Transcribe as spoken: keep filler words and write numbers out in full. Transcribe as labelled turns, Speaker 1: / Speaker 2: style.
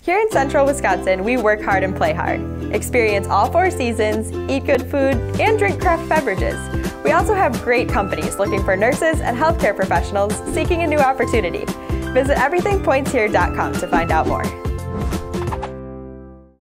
Speaker 1: Here in Central Wisconsin, we work hard and play hard. Experience all four seasons, eat good food, and drink craft beverages. We also have great companies looking for nurses and healthcare professionals seeking a new opportunity. Visit everything points here dot com to find out more.